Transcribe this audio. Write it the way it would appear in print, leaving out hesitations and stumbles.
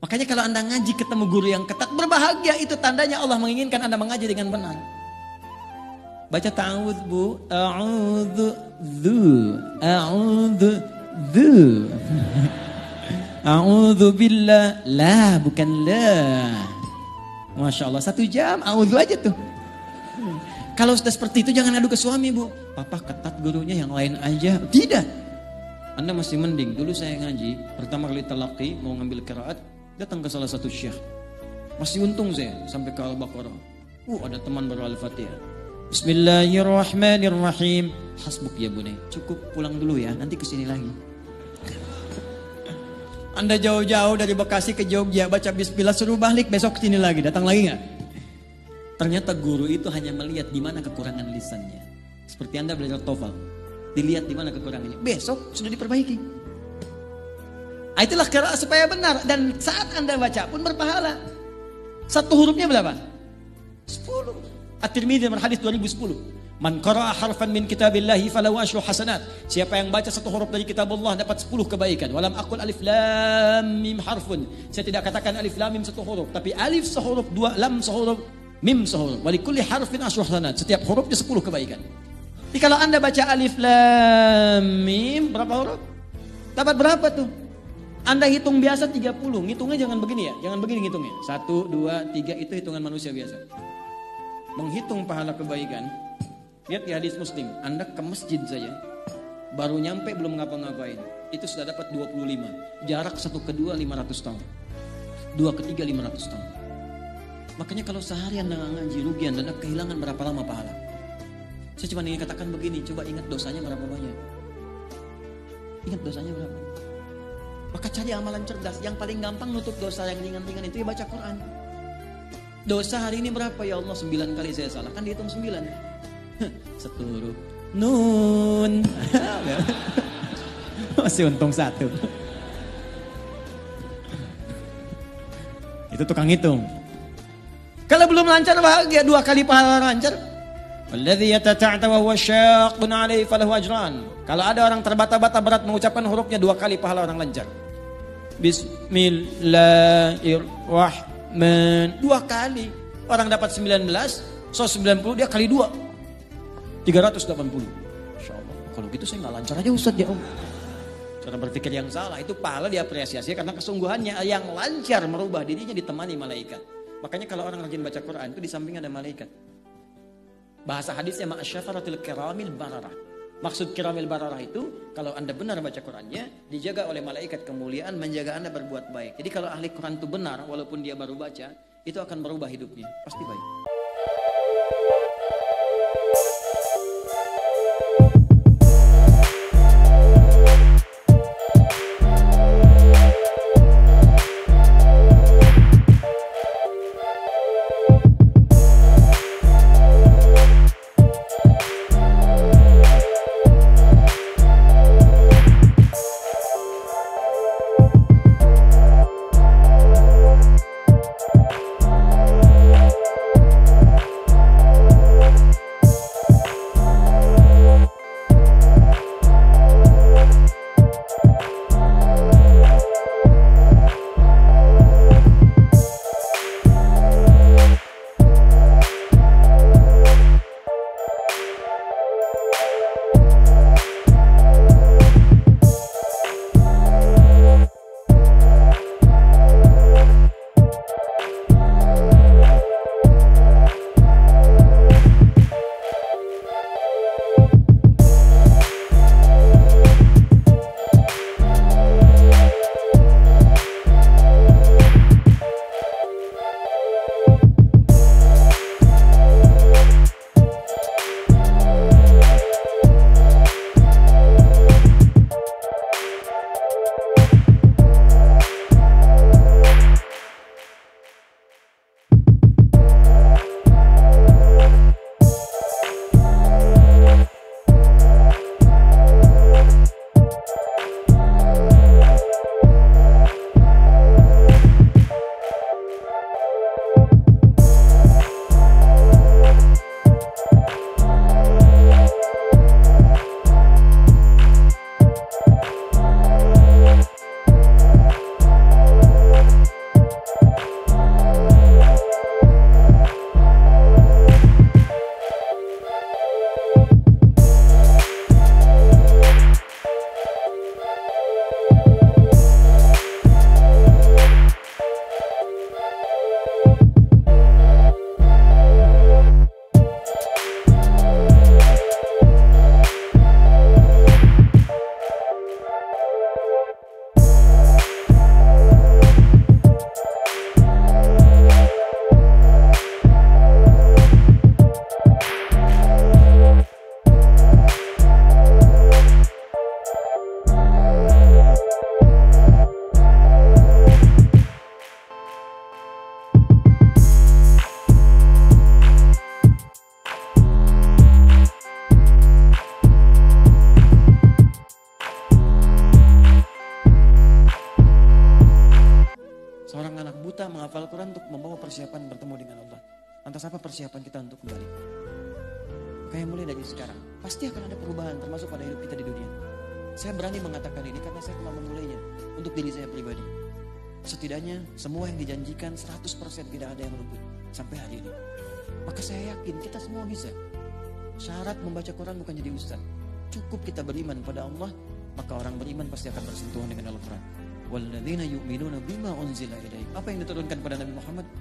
Makanya kalau Anda ngaji ketemu guru yang ketat, berbahagia, itu tandanya Allah menginginkan Anda mengaji dengan benar. Baca ta'awudz bu, a'udzu a'udzu billah, la bukan la. Masya Allah, 1 jam a'udzu aja tuh. Kalau sudah seperti itu jangan adu ke suami bu. Papa ketat gurunya, yang lain aja. Tidak. Anda masih mending. Dulu saya ngaji, pertama kali talaqi, mau ngambil qiraat, datang ke salah satu syekh. Masih untung saya sampai ke Al-Baqarah. Ada teman baru Al-Fatihah. Bismillahirrahmanirrahim. Hasbuk ya bunai. Cukup, pulang dulu ya, nanti kesini lagi. Anda jauh-jauh dari Bekasi ke Jogja, baca bismillah, suruh balik, besok kesini lagi. Datang lagi gak? Ternyata guru itu hanya melihat di mana kekurangan lisannya. Seperti Anda belajar TOEFL, dilihat di mana kekurangannya. Besok sudah diperbaiki. Itulah qiraat supaya benar. Dan saat Anda baca pun berpahala. 1 hurufnya berapa? 10. At-Tirmidzi nomor hadis 2010. Man qara'a harfan min kitabillahi falahu asyru hasanat. Siapa yang baca 1 huruf dari kitabullah dapat 10 kebaikan. Walam aqul alif lam mim harfun. Saya tidak katakan alif lam mim 1 huruf, tapi alif sehuruf, 2 lam sehuruf, mim sehuruf. Wa likulli harfin asyru hasanat. Setiap hurufnya 10 kebaikan. Jadi kalau Anda baca alif lam mim berapa huruf? Dapat berapa tuh? Anda hitung biasa 30. Ngitungnya jangan begini ya. Jangan begini ngitungnya. 1, 2, 3 itu hitungan manusia biasa. Menghitung pahala kebaikan. Lihat di hadis Muslim, Anda ke masjid saja, baru nyampe belum ngapa-ngapain, itu sudah dapat 25. Jarak 1 ke 2 500 tahun, 2 ke 3 500 tahun. Makanya kalau seharian Anda ngaji rugi, Anda kehilangan berapa lama pahala. Saya cuma ingin katakan begini, coba ingat dosanya berapa banyak. Ingat dosanya berapa. Maka cari amalan cerdas. Yang paling gampang nutup dosa yang ringan-ringan itu ya baca Quran. Dosa hari ini berapa ya Allah? 9 kali saya salah, kan dihitung 9. 1 huruf nun. Masih untung 1. Itu tukang hitung. Kalau belum lancar bahagia, 2 kali pahala lancar. Walladzi yatata'ta wa huwa syaqqun 'alaihi falahu ajran. Kalau ada orang terbata-bata berat mengucapkan hurufnya, 2 kali pahala orang lancar. Bismillahirrahmanirrahim. 2 kali. Orang dapat 19, so 90 dia kali 2. 380. Insya Allah. Kalau gitu saya nggak lancar aja Ustaz ya Om. Cara berpikir yang salah, itu pahala diapresiasi karena kesungguhannya. Yang lancar merubah dirinya ditemani malaikat. Makanya kalau orang rajin baca Quran itu di samping ada malaikat. Bahasa hadisnya ma'asyafaratil kiramil bararah. Maksud kiramil bararah itu kalau Anda benar baca Qurannya, dijaga oleh malaikat kemuliaan menjaga Anda berbuat baik. Jadi kalau ahli Quran itu benar walaupun dia baru baca, itu akan merubah hidupnya. Pasti baik. Seorang anak buta menghafal Quran untuk membawa persiapan bertemu dengan Allah. Lantas apa persiapan kita untuk kembali? Kayak mulai dari sekarang, pasti akan ada perubahan termasuk pada hidup kita di dunia. Saya berani mengatakan ini karena saya telah memulainya untuk diri saya pribadi. Setidaknya semua yang dijanjikan 100% tidak ada yang luput sampai hari ini. Maka saya yakin kita semua bisa. Syarat membaca Quran bukan jadi ustaz. Cukup kita beriman pada Allah, maka orang beriman pasti akan bersentuhan dengan Al-Quran. Walladzina yu'minuna bima unzila ilaik. Apa yang diturunkan kepada Nabi Muhammad?